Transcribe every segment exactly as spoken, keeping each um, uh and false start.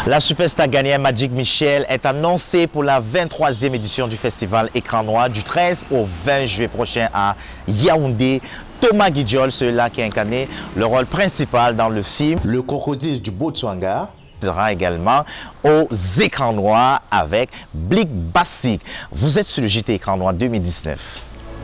La superstar ghanéenne Magic Michel est annoncée pour la vingt-troisième édition du festival Écran Noir du treize au vingt juillet prochain à Yaoundé. Thomas Guidjol, celui-là qui a incarné le rôle principal dans le film Le Crocodile du Botswana, sera également aux Écrans Noirs avec Blick Bassik. Vous êtes sur le J T Écran Noir deux mille dix-neuf.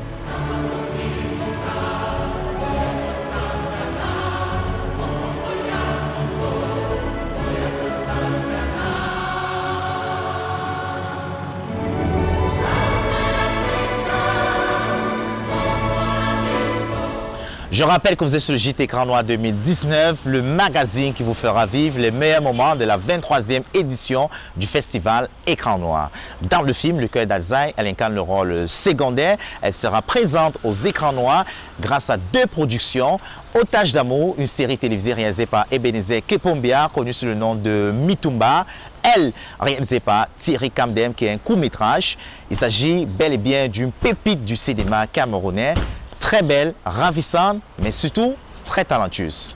Je rappelle que vous êtes sur le J T Écran Noir deux mille dix-neuf, le magazine qui vous fera vivre les meilleurs moments de la vingt-troisième édition du festival Écran Noir. Dans le film Le Cœur d'Alsaï, elle incarne le rôle secondaire. Elle sera présente aux Écrans Noirs grâce à deux productions. Otage d'amour, une série télévisée réalisée par Ebenezer Kepombia, connue sous le nom de Mitumba. Elle, réalisée par Thierry Kamdem, qui est un court-métrage. Il s'agit bel et bien d'une pépite du cinéma camerounais. Très belle, ravissante, mais surtout très talentueuse.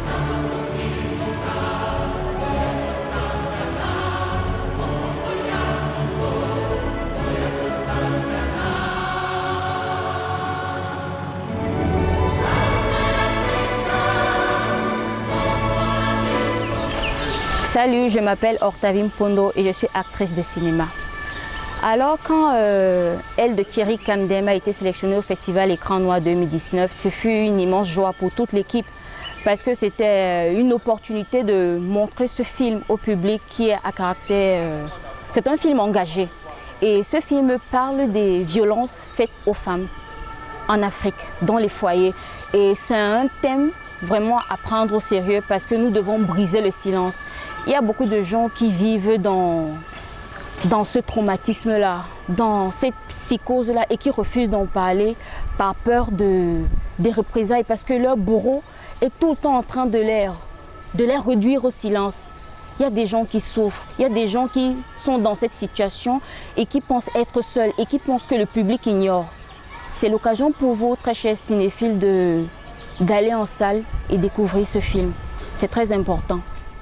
Salut, je m'appelle Hortavim Pondo et je suis actrice de cinéma. Alors quand euh, elle de Thierry Kamdem a été sélectionnée au Festival Écran Noir deux mille dix-neuf, ce fut une immense joie pour toute l'équipe parce que c'était une opportunité de montrer ce film au public qui est à caractère... Euh, c'est un film engagé et ce film parle des violences faites aux femmes en Afrique, dans les foyers. Et c'est un thème vraiment à prendre au sérieux parce que nous devons briser le silence. Il y a beaucoup de gens qui vivent dans... dans ce traumatisme-là, dans cette psychose-là et qui refusent d'en parler par peur de, des représailles parce que leur bourreau est tout le temps en train de les, de les réduire au silence. Il y a des gens qui souffrent, il y a des gens qui sont dans cette situation et qui pensent être seuls et qui pensent que le public ignore. C'est l'occasion pour vous, très chers cinéphiles, de, d'aller en salle et découvrir ce film. C'est très important.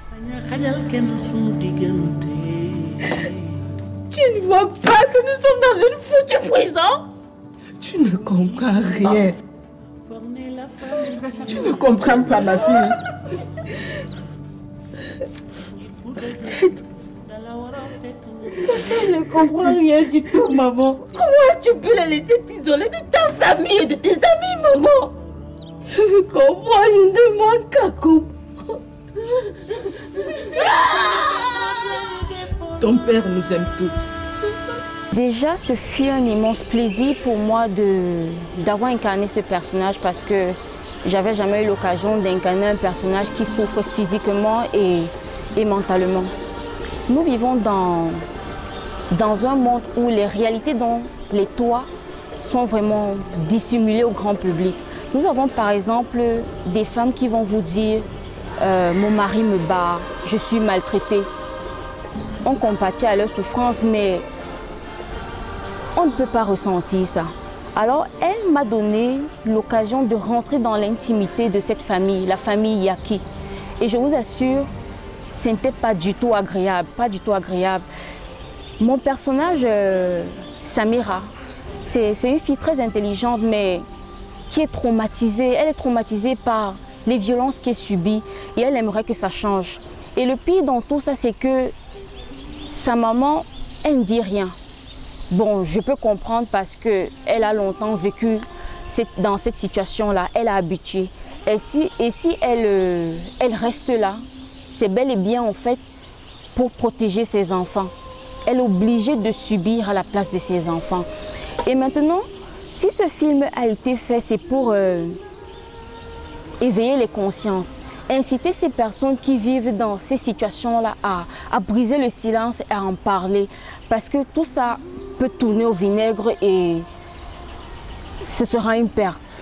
Tu ne vois pas que nous sommes dans une foutue prison? Tu ne comprends rien. Tu ne comprends pas, ma fille. Je ne comprends rien du tout, maman. Comment tu peux la laisser t'isoler de ta famille et de tes amis, maman? Je ne comprends, je ne demande qu'à comprendre. Ton père nous aime toutes. Déjà, ce fut un immense plaisir pour moi d'avoir incarné ce personnage parce que j'avais jamais eu l'occasion d'incarner un personnage qui souffre physiquement et, et mentalement. Nous vivons dans, dans un monde où les réalités dont les toits sont vraiment dissimulées au grand public. Nous avons par exemple des femmes qui vont vous dire euh, « mon mari me bat, je suis maltraitée ». On compatit à leur souffrance, mais on ne peut pas ressentir ça. Alors, elle m'a donné l'occasion de rentrer dans l'intimité de cette famille, la famille Yaki. Et je vous assure, ce n'était pas du tout agréable, pas du tout agréable. Mon personnage, euh, Samira, c'est une fille très intelligente, mais qui est traumatisée. Elle est traumatisée par les violences qu'elle subit et elle aimerait que ça change. Et le pire dans tout ça, c'est que sa maman, elle ne dit rien. Bon, je peux comprendre parce qu'elle a longtemps vécu dans cette situation-là. Elle a habitué. Et si, et si elle, elle reste là, c'est bel et bien en fait pour protéger ses enfants. Elle est obligée de subir à la place de ses enfants. Et maintenant, si ce film a été fait, c'est pour euh, éveiller les consciences. Inciter ces personnes qui vivent dans ces situations-là à, à briser le silence et à en parler. Parce que tout ça peut tourner au vinaigre et ce sera une perte.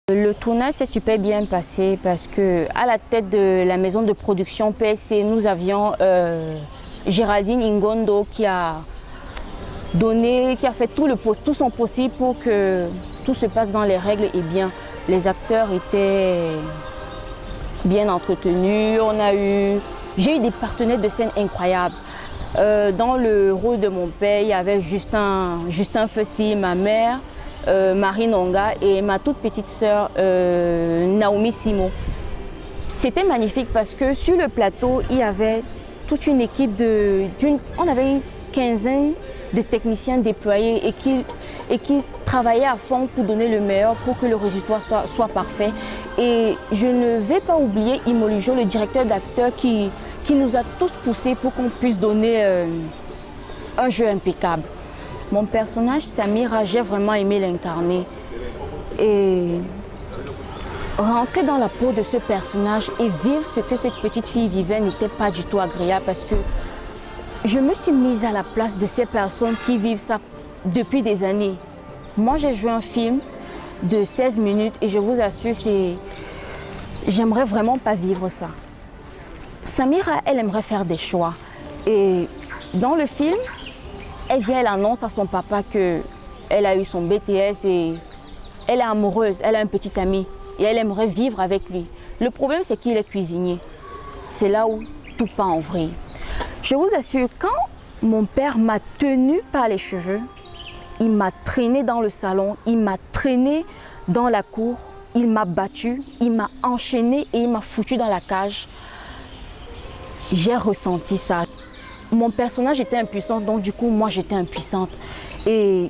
Le tournage s'est super bien passé parce que à la tête de la maison de production P S C, nous avions euh, Géraldine Ingondo qui a donné, qui a fait tout, le, tout son possible pour que tout se passe dans les règles et bien. Les acteurs étaient bien entretenus. On a eu, j'ai eu des partenaires de scène incroyables. Euh, dans le rôle de mon père, il y avait Justin, Justin Fessi, ma mère, euh, Marie Nonga et ma toute petite sœur euh, Naomi Simo. C'était magnifique parce que sur le plateau, il y avait toute une équipe de... On avait une quinzaine de techniciens déployés et qui, et qui travaillaient à fond pour donner le meilleur, pour que le résultat soit, soit parfait. Et je ne vais pas oublier Imolijo, le directeur d'acteurs qui... qui nous a tous poussés pour qu'on puisse donner euh, un jeu impeccable. Mon personnage, Samira, j'ai vraiment aimé l'incarner. Et rentrer dans la peau de ce personnage et vivre ce que cette petite fille vivait n'était pas du tout agréable parce que je me suis mise à la place de ces personnes qui vivent ça depuis des années. Moi, j'ai joué un film de seize minutes et je vous assure, c'est... j'aimerais vraiment pas vivre ça. Samira, elle aimerait faire des choix. Et dans le film, elle vient, elle annonce à son papa qu'elle a eu son B T S et elle est amoureuse, elle a un petit ami et elle aimerait vivre avec lui. Le problème, c'est qu'il est cuisinier. C'est là où tout part en vrille. Je vous assure, quand mon père m'a tenue par les cheveux, il m'a traîné dans le salon, il m'a traîné dans la cour, il m'a battu, il m'a enchaîné et il m'a foutu dans la cage. J'ai ressenti ça. Mon personnage était impuissant, donc du coup, moi, j'étais impuissante. Et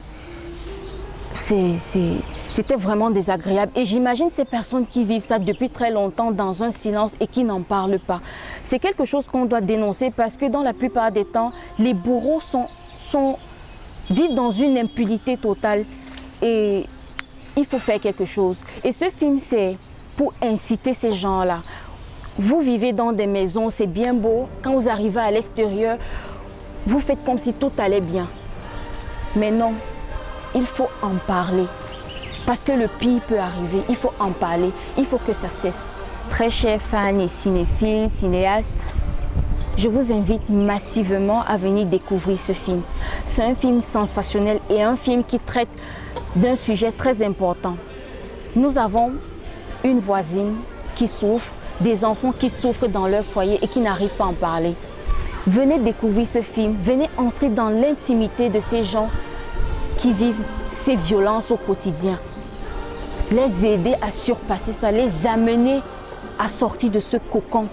c'était vraiment désagréable. Et j'imagine ces personnes qui vivent ça depuis très longtemps dans un silence et qui n'en parlent pas. C'est quelque chose qu'on doit dénoncer parce que dans la plupart des temps, les bourreaux sont, sont, vivent dans une impunité totale. Et il faut faire quelque chose. Et ce film, c'est pour inciter ces gens-là. Vous vivez dans des maisons, c'est bien beau. Quand vous arrivez à l'extérieur, vous faites comme si tout allait bien. Mais non, il faut en parler. Parce que le pire peut arriver, il faut en parler, il faut que ça cesse. Très chers fans et cinéphiles, cinéastes, je vous invite massivement à venir découvrir ce film. C'est un film sensationnel et un film qui traite d'un sujet très important. Nous avons une voisine qui souffre, des enfants qui souffrent dans leur foyer et qui n'arrivent pas à en parler. Venez découvrir ce film, venez entrer dans l'intimité de ces gens qui vivent ces violences au quotidien. Les aider à surpasser ça, les amener à sortir de ce cocon.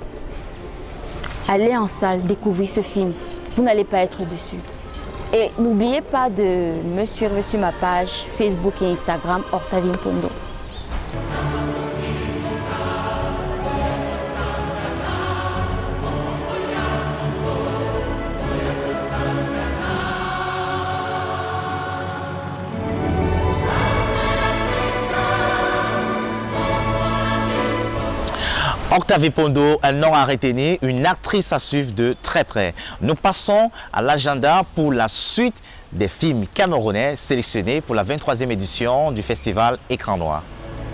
Allez en salle, découvrir ce film. Vous n'allez pas être déçus. Et n'oubliez pas de me suivre sur ma page Facebook et Instagram, Octavie Mpondo. Octavie Mpondo, un nom à retenir, une actrice à suivre de très près. Nous passons à l'agenda pour la suite des films camerounais sélectionnés pour la vingt-troisième édition du festival Écran Noir.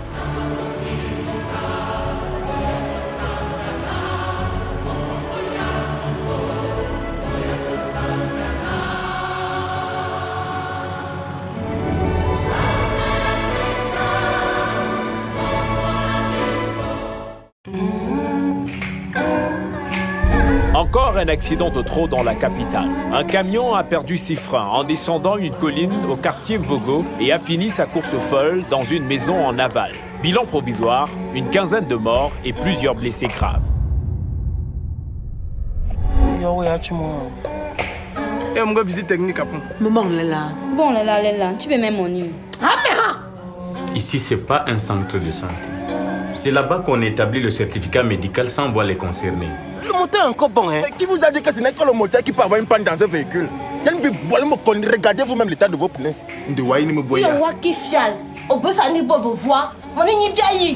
Encore un accident de trop dans la capitale. Un camion a perdu ses freins en descendant une colline au quartier Vogo et a fini sa course folle dans une maison en aval. Bilan provisoire, une quinzaine de morts et plusieurs blessés graves. Et on va visite technique après. Maman, on est là. Bon, on est là, on est là. Tu peux même m'ennuyer. Ah, mais ah! Ici, ce n'est pas un centre de santé. C'est là-bas qu'on établit le certificat médical sans voir les concernés. Le moteur est encore bon, hein? Mais qui vous a dit que ce n'est que le moteur qui peut avoir une panne dans un véhicule? Regardez vous-même l'état de vos pneus. De Waï ni me boya. Le roi qui fiale. Au bœuf à ni bobo voix. On est ni bien.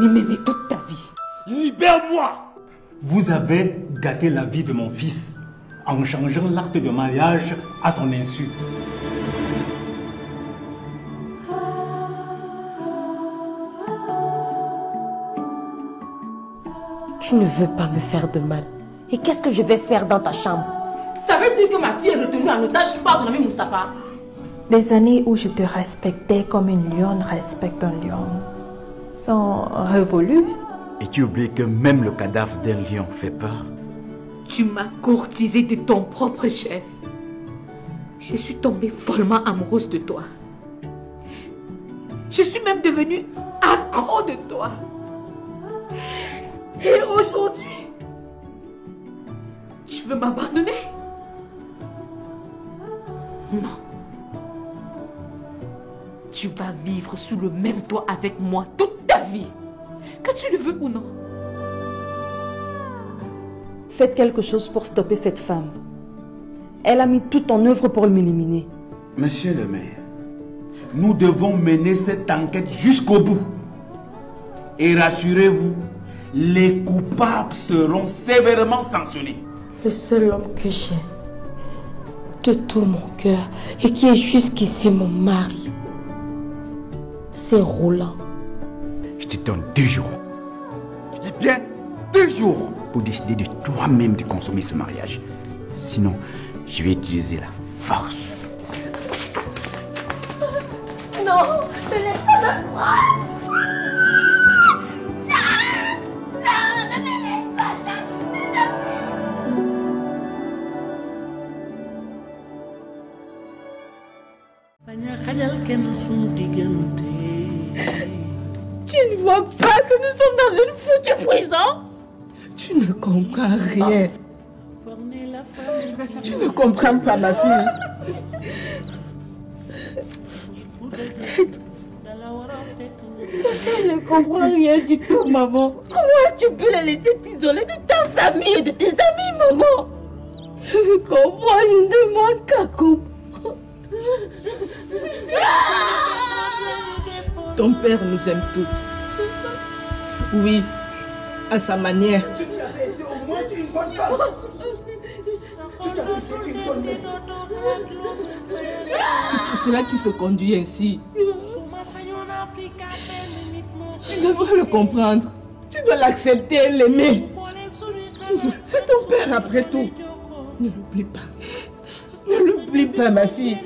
venu m'aimer toute ta vie. Libère-moi! Vous avez gâté la vie de mon fils en changeant l'acte de mariage à son insu. Tu ne veux pas me faire de mal. Et qu'est-ce que je vais faire dans ta chambre? Ça veut dire que ma fille est retenue en otage par ton ami Mustapha? Les années où je te respectais comme une lionne respecte un lion sont révolues. Et tu oublies que même le cadavre d'un lion fait peur. Tu m'as courtisé de ton propre chef. Je suis tombée follement amoureuse de toi. Je suis même devenue accro de toi. Et aujourd'hui, tu veux m'abandonner? Non. Tu vas vivre sous le même toit avec moi toute ta vie. Que tu le veux ou non. Faites quelque chose pour stopper cette femme. Elle a mis tout en œuvre pour m'éliminer. Monsieur le maire, nous devons mener cette enquête jusqu'au bout. Et rassurez-vous, les coupables seront sévèrement sanctionnés. Le seul homme que j'aime de tout mon cœur et qui est jusqu'ici mon mari, c'est Roland. Je te donne deux jours. Je dis bien deux jours pour décider de toi-même de consommer ce mariage. Sinon, je vais utiliser la force. Non, ne laisse pas de moi. Tu ne vois pas que nous sommes dans une foutue prison? Tu ne comprends rien. Tu ne comprends pas, ma fille. Peut-être. Je ne comprends rien du tout, maman. Comment tu peux la laisser t'isoler de ta famille et de tes amis, maman? Comment je ne demande qu'à comprendre. Ton père nous aime toutes. Oui, à sa manière. Si tu avais été au moins une bonne femme. Si tu avais été une bonne mère. C'est pour cela qu'il se conduit ainsi. Tu devrais le comprendre. Tu dois l'accepter et l'aimer. C'est ton père après tout. Ne l'oublie pas. Ne l'oublie pas, ma fille.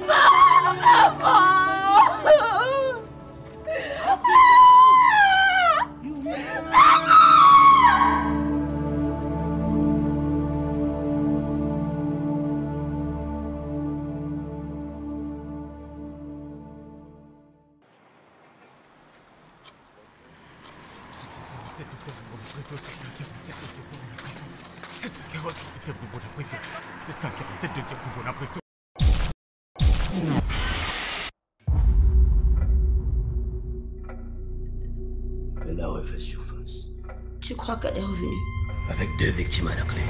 Elle a refait surface. Tu crois qu'elle est revenue? Avec deux victimes à la clé.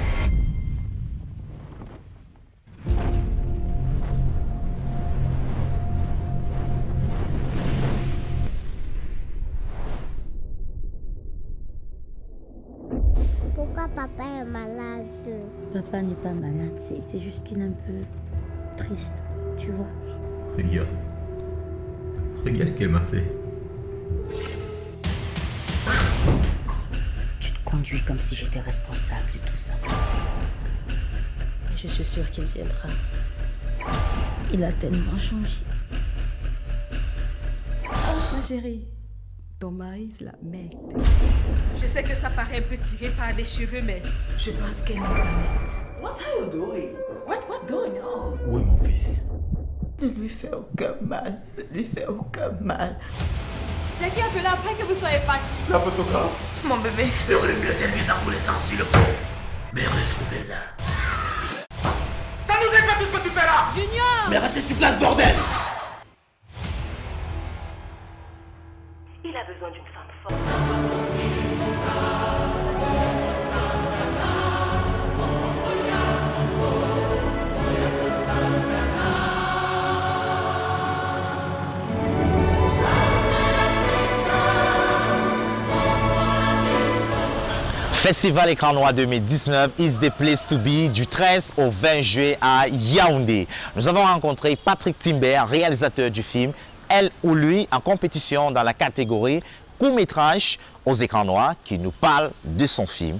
Pourquoi papa est malade? Papa n'est pas malade, c'est juste qu'il est un peu triste, tu vois. Regarde. Regarde ce qu'elle m'a fait. Tu te conduis comme si j'étais responsable de tout ça. Je suis sûre qu'il viendra. Il a tellement changé. Ma chérie, ton mari se la met. Je sais que ça paraît un peu tiré par les cheveux, mais je pense qu'elle n'est pas nette. What are you doing? What, what going on? Où est mon fils? Ne lui fais aucun mal. Ne lui fais aucun mal. J'ai dit appeler après que vous soyez partis. La photographe. Mon bébé. Et on est mieux servi d'enrouler sang sur le pont. Mais retrouvez-la. Ça nous aide pas tout ce que tu fais là! Junior! Mais restez sur place, bordel! Il a besoin d'une femme forte. Festival Écran Noir deux mille dix-neuf is the place to be du treize au vingt juillet à Yaoundé. Nous avons rencontré Patrick Timber, réalisateur du film Elle ou Lui, en compétition dans la catégorie court-métrage aux écrans noirs, qui nous parle de son film.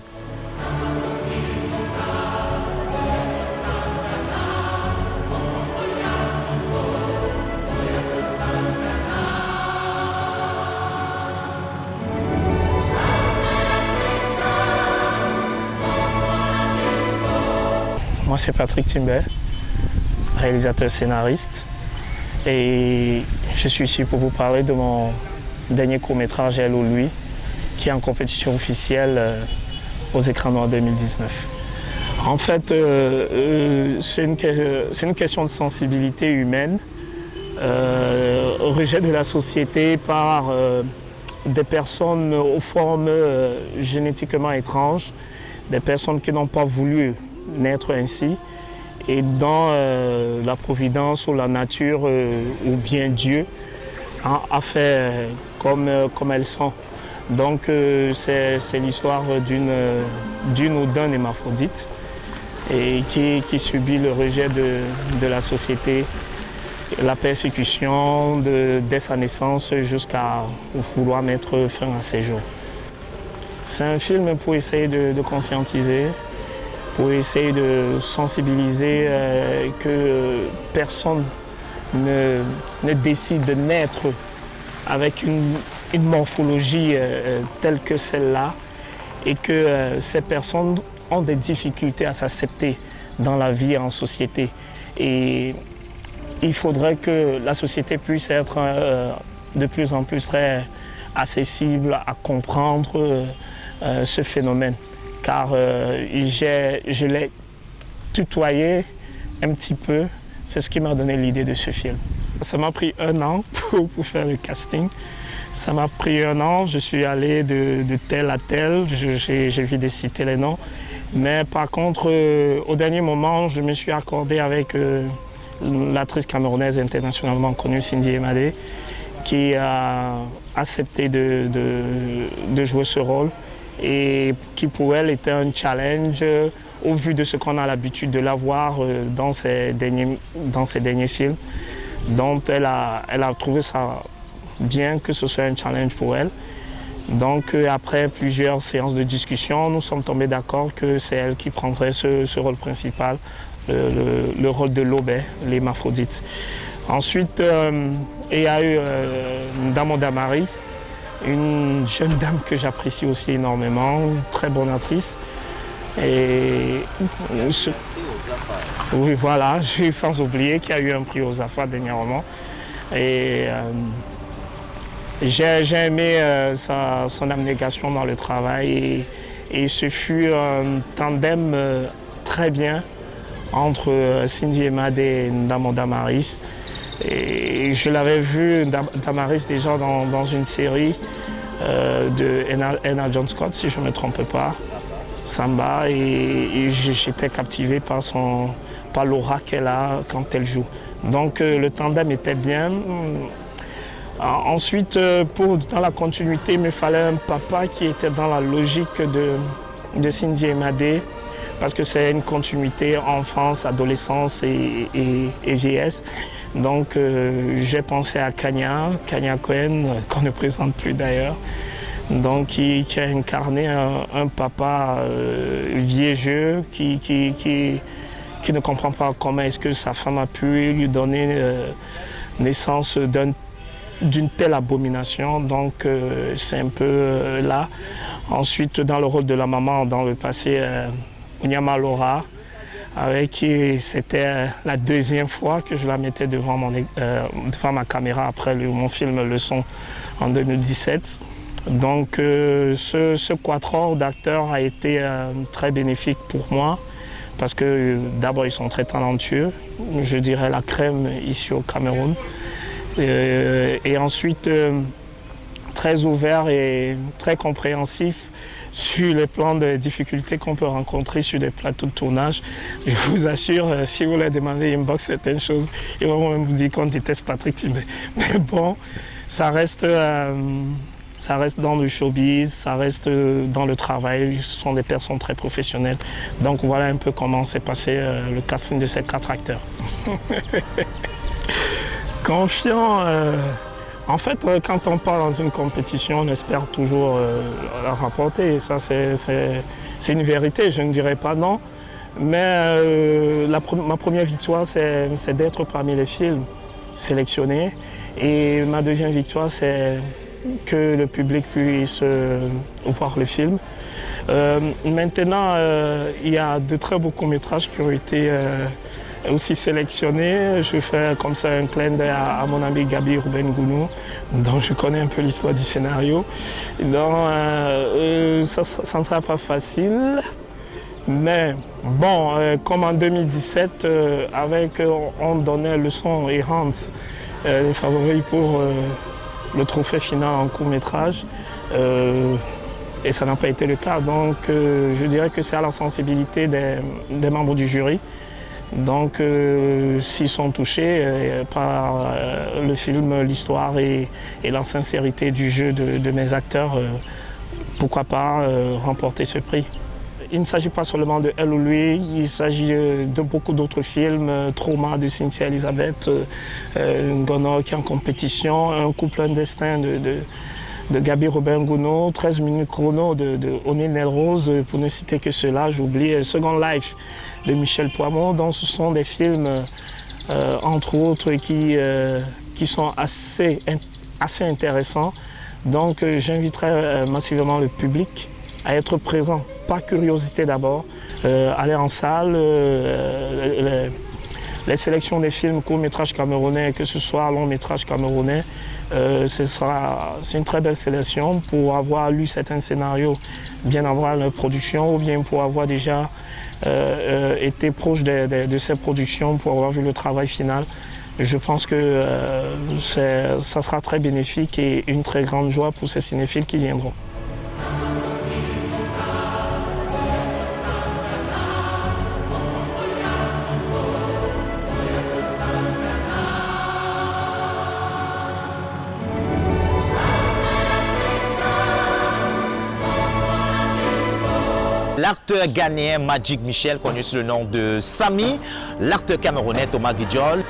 Moi, c'est Patrick Timber, réalisateur scénariste, et je suis ici pour vous parler de mon dernier court-métrage Elle ou Lui, qui est en compétition officielle euh, aux écrans noirs deux mille dix-neuf. En fait, euh, euh, c'est une, une question de sensibilité humaine, euh, rejet de la société par euh, des personnes aux formes euh, génétiquement étranges, des personnes qui n'ont pas voulu naître ainsi, et dont euh, la providence ou la nature euh, ou bien Dieu a, a fait euh, comme, euh, comme elles sont. Donc euh, c'est l'histoire d'une d'une ou d'un hémaphrodite et qui, qui subit le rejet de, de la société, la persécution de, dès sa naissance jusqu'à vouloir mettre fin à ses jours. C'est un film pour essayer de, de conscientiser, pour essayer de sensibiliser euh, que personne ne, ne décide de naître avec une, une morphologie euh, telle que celle-là et que euh, ces personnes ont des difficultés à s'accepter dans la vie en société. Et il faudrait que la société puisse être euh, de plus en plus très accessible à comprendre euh, euh, ce phénomène. Car euh, je l'ai tutoyé un petit peu, c'est ce qui m'a donné l'idée de ce film. Ça m'a pris un an pour, pour faire le casting. Ça m'a pris un an, je suis allé de, de tel à tel, j'ai vu de citer les noms. Mais par contre, euh, au dernier moment, je me suis accordé avec euh, l'actrice camerounaise internationalement connue, Cindy Emadé, qui a accepté de, de, de jouer ce rôle, et qui pour elle était un challenge euh, au vu de ce qu'on a l'habitude de la voir euh, dans, ses derniers, dans ses derniers films. Donc elle a, elle a trouvé ça bien que ce soit un challenge pour elle. Donc euh, après plusieurs séances de discussion, nous sommes tombés d'accord que c'est elle qui prendrait ce, ce rôle principal, le, le, le rôle de Lobé, l'hémaphrodite. Ensuite, euh, il y a eu euh, Ndamo Damaris, une jeune dame que j'apprécie aussi énormément, une très bonne actrice. Et ce... oui, voilà, sans oublier qu'il y a eu un prix aux Zafar dernièrement. Et euh, j'ai aimé euh, sa, son abnégation dans le travail, et, et ce fut un tandem euh, très bien entre euh, Cindy Emadé et Ndamo Damaris. Et je l'avais vu, Damaris, déjà dans, dans une série euh, de Anna John Scott, si je ne me trompe pas, Samba, et, et j'étais captivé par, son, par l'aura qu'elle a quand elle joue. Donc euh, le tandem était bien. Ensuite, pour, dans la continuité, il me fallait un papa qui était dans la logique de, de Cindy Emadé, parce que c'est une continuité enfance, adolescence et, et, et vieillesse. Donc euh, j'ai pensé à Kanya, Kanya Cohen, qu'on ne présente plus d'ailleurs, donc qui, qui a incarné un, un papa euh, vieux qui, qui, qui, qui ne comprend pas comment est-ce que sa femme a pu lui donner euh, naissance d'un d'une telle abomination, donc euh, c'est un peu euh, là. Ensuite, dans le rôle de la maman, dans le passé, euh, Onyama Laura, avec qui c'était la deuxième fois que je la mettais devant, mon, euh, devant ma caméra après le, mon film Leçon en deux mille dix-sept. Donc euh, ce, ce quatuor d'acteurs a été euh, très bénéfique pour moi, parce que euh, d'abord ils sont très talentueux, je dirais la crème ici au Cameroun. Euh, et ensuite euh, très ouvert et très compréhensif sur les plans de difficultés qu'on peut rencontrer sur des plateaux de tournage. Je vous assure, euh, si vous leur demandez inbox certaines choses, ils vont même vous dire qu'on déteste Patrick Timber. Mais bon, ça reste euh, Ça reste dans le showbiz, ça reste dans le travail, ce sont des personnes très professionnelles. Donc voilà un peu comment s'est passé euh, le casting de ces quatre acteurs. Confiant, euh, en fait, euh, quand on part dans une compétition, on espère toujours euh, la remporter. Ça, c'est une vérité, je ne dirais pas non. Mais euh, la, ma première victoire, c'est d'être parmi les films sélectionnés. Et ma deuxième victoire, c'est que le public puisse euh, voir le film. Euh, maintenant, euh, il y a de très beaux courts-métrages qui ont été euh, aussi sélectionnés. Je fais comme ça un clin d'œil à, à mon ami Gabi Urben-Gounou, dont je connais un peu l'histoire du scénario. Donc, euh, euh, ça, ça ne sera pas facile. Mais bon, euh, comme en deux mille dix-sept, euh, avec, euh, on donnait le son et Hans, euh, les favoris pour euh, le trophée final en court-métrage. Euh, et ça n'a pas été le cas. Donc euh, je dirais que c'est à la sensibilité des, des membres du jury. Donc euh, s'ils sont touchés euh, par euh, le film, l'histoire et, et la sincérité du jeu de, de mes acteurs, euh, pourquoi pas euh, remporter ce prix. Il ne s'agit pas seulement de Elle ou Lui, il s'agit de beaucoup d'autres films, Trauma de Cynthia Elisabeth, euh, Ngono qui est en compétition, Un couple, un destin de, de, de Gabi Urben-Gounou, treize minutes chrono de, de Oné Nelrose, pour ne citer que cela, j'oublie Second Life de Michel Poimon. Donc ce sont des films, euh, entre autres, qui, euh, qui sont assez, assez intéressants. Donc euh, j'inviterai euh, massivement le public à être présent, par curiosité d'abord, euh, aller en salle, euh, les, les sélections des films courts-métrages camerounais, que ce soit long-métrage camerounais, euh, c'est une très belle sélection pour avoir lu certains scénarios, bien avoir leur production, ou bien pour avoir déjà euh, euh, été proche de, de, de ces productions, pour avoir vu le travail final. Je pense que euh, ça sera très bénéfique et une très grande joie pour ces cinéphiles qui viendront. L'acteur ghanéen Magic Michel, connu sous le nom de Samy, l'acteur camerounais Thomas Guidjol,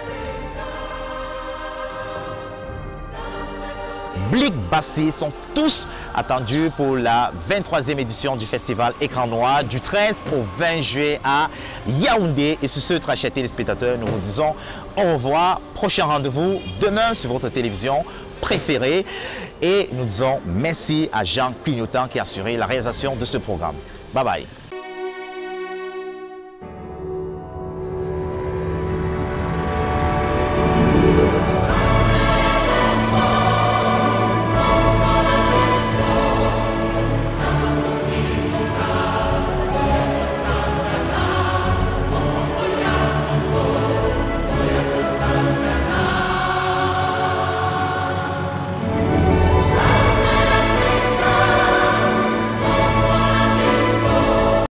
Blick Bassi sont tous attendus pour la vingt-troisième édition du festival Écran Noir du treize au vingt juillet à Yaoundé. Et sur ce, très chers téléspectateurs, nous vous disons au revoir. Prochain rendez-vous demain sur votre télévision préférée. Et nous disons merci à Jean Clignotant qui a assuré la réalisation de ce programme. Bye bye.